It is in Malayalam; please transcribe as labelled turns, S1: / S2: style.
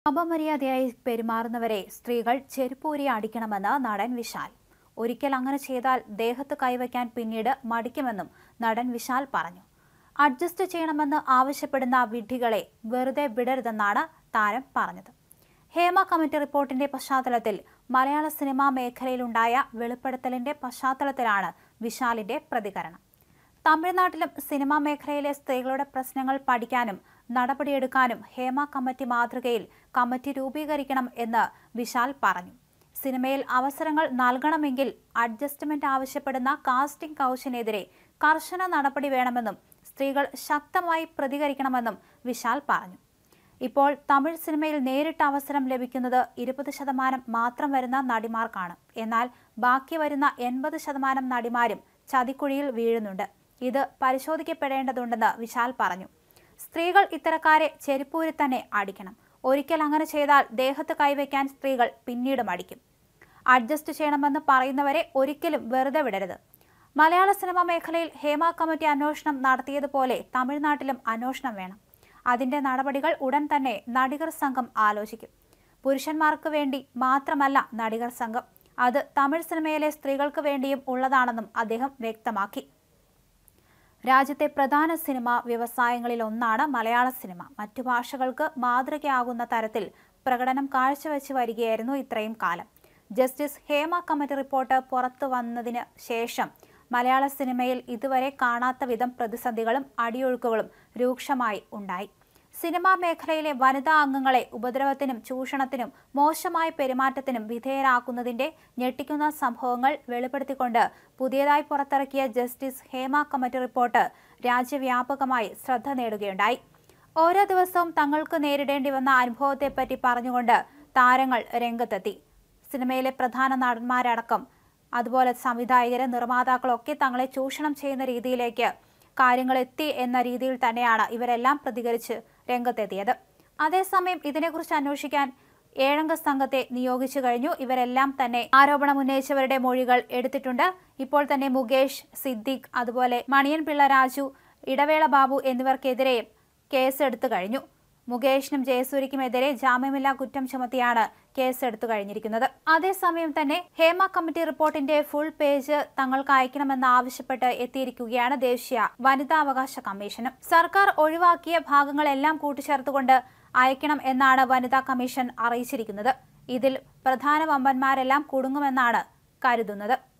S1: അപമര്യാദയായി പെരുമാറുന്നവരെ സ്ത്രീകൾ ചെരുപ്പൂരി അടിക്കണമെന്ന് നടൻ വിശാൽ. ഒരിക്കൽ അങ്ങനെ ചെയ്താൽ ദേഹത്ത് കൈവയ്ക്കാൻ പിന്നീട് മടിക്കുമെന്നും നടൻ വിശാൽ പറഞ്ഞു. അഡ്ജസ്റ്റ് ചെയ്യണമെന്ന് ആവശ്യപ്പെടുന്ന വിഡ്ഢികളെ വെറുതെ വിടരുതെന്നാണ് താരം പറഞ്ഞത്. ഹേമ കമ്മിറ്റി റിപ്പോർട്ടിന്റെ പശ്ചാത്തലത്തിൽ മലയാള സിനിമാ മേഖലയിലുണ്ടായ വെളിപ്പെടുത്തലിന്റെ പശ്ചാത്തലത്തിലാണ് വിശാലിന്റെ പ്രതികരണം. തമിഴ്നാട്ടിലും സിനിമാ മേഖലയിലെ സ്ത്രീകളുടെ പ്രശ്നങ്ങൾ പഠിക്കാനും നടപടിയെടുക്കാനും ഹേമ കമ്മിറ്റി മാതൃകയിൽ കമ്മിറ്റി രൂപീകരിക്കണം എന്ന് വിശാൽ പറഞ്ഞു. സിനിമയിൽ അവസരങ്ങൾ നൽകണമെങ്കിൽ അഡ്ജസ്റ്റ്മെന്റ് ആവശ്യപ്പെടുന്ന കാസ്റ്റിംഗ് കൗച്ചിനെതിരെ കർശന നടപടി വേണമെന്നും സ്ത്രീകൾ ശക്തമായി പ്രതികരിക്കണമെന്നും വിശാൽ പറഞ്ഞു. ഇപ്പോൾ തമിഴ് സിനിമയിൽ നേരിട്ട് അവസരം ലഭിക്കുന്നത് 20% മാത്രം വരുന്ന നടിമാർക്കാണ്. എന്നാൽ ബാക്കി വരുന്ന 80% നടിമാരും ചതിക്കുഴിയിൽ വീഴുന്നുണ്ട്. ഇത് പരിശോധിക്കപ്പെടേണ്ടതുണ്ടെന്ന് വിശാൽ പറഞ്ഞു. സ്ത്രീകൾ ഇത്തരക്കാരെ ചെരുപ്പൂരി തന്നെ അടിക്കണം. ഒരിക്കൽ അങ്ങനെ ചെയ്താൽ ദേഹത്ത് കൈവയ്ക്കാൻ സ്ത്രീകൾ പിന്നീട് മടിക്കും. അഡ്ജസ്റ്റ് ചെയ്യണമെന്ന് പറയുന്നവരെ ഒരിക്കലും വെറുതെ വിടരുത്. മലയാള സിനിമാ മേഖലയിൽ ഹേമ കമ്മിറ്റി അന്വേഷണം നടത്തിയതുപോലെ തമിഴ്നാട്ടിലും അന്വേഷണം വേണം. അതിന്റെ നടപടികൾ ഉടൻ തന്നെ നടികർ സംഘം ആലോചിക്കും. പുരുഷന്മാർക്ക് വേണ്ടി മാത്രമല്ല നടികർ സംഘം, അത് തമിഴ് സിനിമയിലെ സ്ത്രീകൾക്ക് വേണ്ടിയും ഉള്ളതാണെന്നും അദ്ദേഹം വ്യക്തമാക്കി. രാജ്യത്തെ പ്രധാന സിനിമാ വ്യവസായങ്ങളിൽ ഒന്നാണ് മലയാള സിനിമ. മറ്റു ഭാഷകൾക്ക് മാതൃകയാകുന്ന തരത്തിൽ പ്രകടനം കാഴ്ചവെച്ച് വരികയായിരുന്നു ഇത്രയും കാലം. ജസ്റ്റിസ് ഹേമ കമ്മിറ്റി റിപ്പോർട്ട് പുറത്തു വന്നതിന് ശേഷം മലയാള സിനിമയിൽ ഇതുവരെ കാണാത്ത വിധം പ്രതിസന്ധികളും അടിയൊഴുക്കുകളും രൂക്ഷമായി ഉണ്ടായി. സിനിമാ മേഖലയിലെ വനിതാ അംഗങ്ങളെ ഉപദ്രവത്തിനും ചൂഷണത്തിനും മോശമായ പെരുമാറ്റത്തിനും വിധേയരാക്കുന്നതിന്റെ ഞെട്ടിക്കുന്ന സംഭവങ്ങൾ വെളിപ്പെടുത്തിക്കൊണ്ട് പുതിയതായി പുറത്തിറക്കിയ ജസ്റ്റിസ് ഹേമ കമ്മിറ്റി റിപ്പോർട്ട് രാജ്യവ്യാപകമായി ശ്രദ്ധ നേടുകയുണ്ടായി. ഓരോ ദിവസവും തങ്ങൾക്ക് നേരിടേണ്ടി വന്ന അനുഭവത്തെപ്പറ്റി പറഞ്ഞുകൊണ്ട് താരങ്ങൾ രംഗത്തെത്തി. സിനിമയിലെ പ്രധാന നടന്മാരടക്കം അതുപോലെ സംവിധായകര്, നിർമ്മാതാക്കളൊക്കെ തങ്ങളെ ചൂഷണം ചെയ്യുന്ന രീതിയിലേക്ക് കാര്യങ്ങൾ എത്തി എന്ന രീതിയിൽ തന്നെയാണ് ഇവരെല്ലാം പ്രതികരിച്ച് രംഗത്തെത്തിയത്. അതേസമയം ഇതിനെക്കുറിച്ച് അന്വേഷിക്കാൻ 7 സംഘത്തെ നിയോഗിച്ചു കഴിഞ്ഞു. ഇവരെല്ലാം തന്നെ ആരോപണം ഉന്നയിച്ചവരുടെ മൊഴികൾ എടുത്തിട്ടുണ്ട്. ഇപ്പോൾ തന്നെ മുകേഷ്, സിദ്ദിഖ്, അതുപോലെ മണിയൻ പിള്ള രാജു, ഇടവേള ബാബു എന്നിവർക്കെതിരെ കേസെടുത്തു കഴിഞ്ഞു. മുകേഷിനും ജയസൂര്യക്കുമെതിരെ ജാമ്യമില്ലാ കുറ്റം ചുമത്തിയാണ് കേസെടുത്തു കഴിഞ്ഞിരിക്കുന്നത്. അതേസമയം തന്നെ ഹേമ കമ്മിറ്റി റിപ്പോർട്ടിന്റെ ഫുൾ പേജ് തങ്ങൾക്ക് അയക്കണമെന്ന് ആവശ്യപ്പെട്ട് എത്തിയിരിക്കുകയാണ് ദേശീയ വനിതാവകാശ കമ്മീഷനും. സർക്കാർ ഒഴിവാക്കിയ ഭാഗങ്ങളെല്ലാം കൂട്ടിച്ചേർത്തുകൊണ്ട് അയക്കണം എന്നാണ് വനിതാ കമ്മീഷൻ അറിയിച്ചിരിക്കുന്നത്. ഇതിൽ പ്രധാന വമ്പന്മാരെല്ലാം കുടുങ്ങുമെന്നാണ് കരുതുന്നത്.